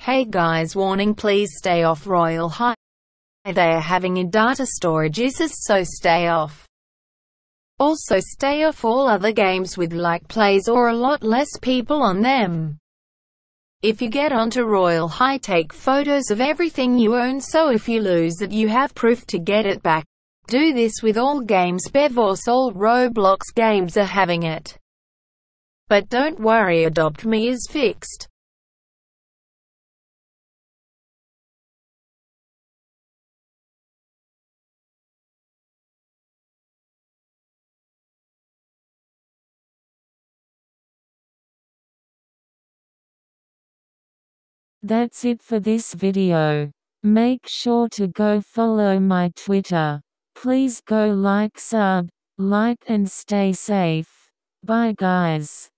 Hey guys, warning, please stay off Royale High. They are having a data storage issues, so stay off. Also stay off all other games with like plays or a lot less people on them. If you get onto Royale High, take photos of everything you own, so if you lose it you have proof to get it back. Do this with all games. Bevos, all Roblox games are having it. But don't worry, Adopt Me is fixed. That's it for this video. Make sure to go follow my Twitter. Please go like, sub, like and stay safe. Bye guys.